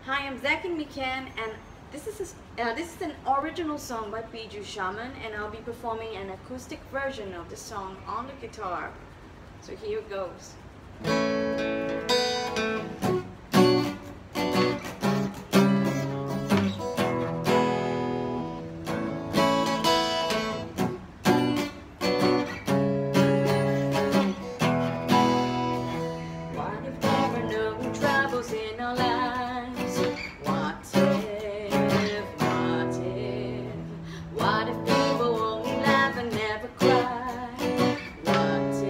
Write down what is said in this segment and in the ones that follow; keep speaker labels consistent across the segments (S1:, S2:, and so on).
S1: Hi, I'm Zacquine Miken, and this is an original song by Biju, Sharman, and I'll be performing an acoustic version of the song on the guitar. So here it goes. What if there were no troubles in our lives? What if people only laugh and never cry? What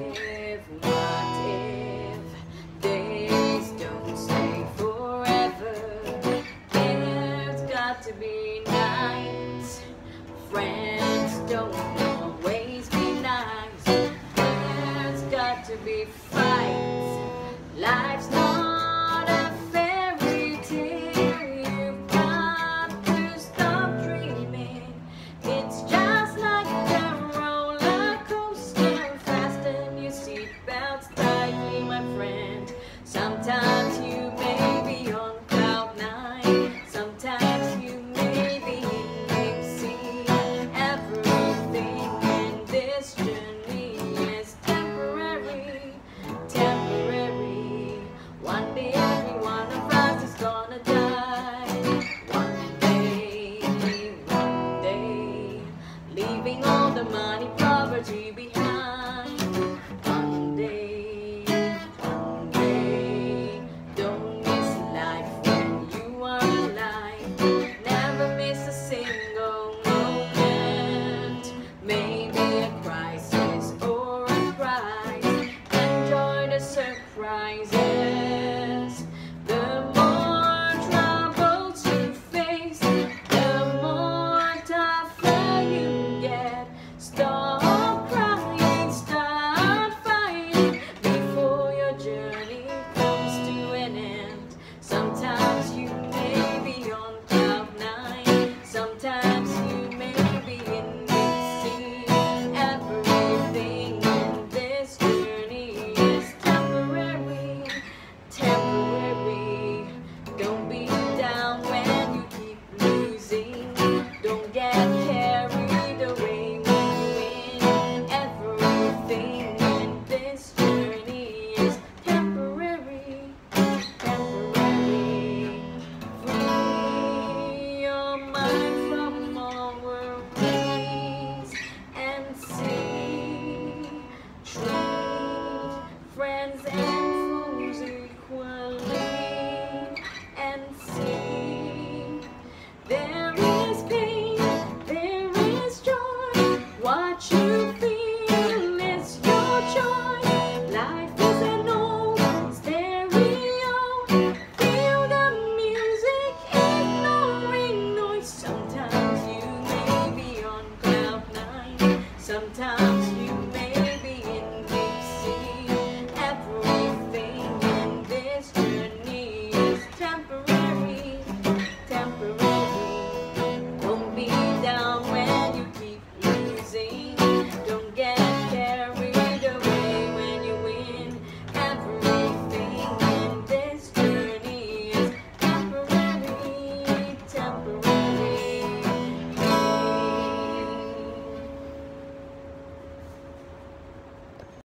S1: if days don't stay forever? There's got to be nights. Friends don't always be nice. There's got to be fights. Life's not a fairy tale. You've got to stop dreaming. It's just like a roller coaster. Fasten your seatbelts tightly, my friend. Sometimes